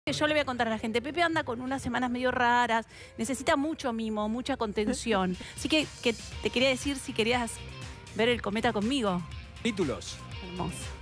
Yo le voy a contar a la gente, Pepe anda con unas semanas medio raras, necesita mucho mimo, mucha contención. Así que te quería decir si querías ver el cometa conmigo. Títulos. Hermoso.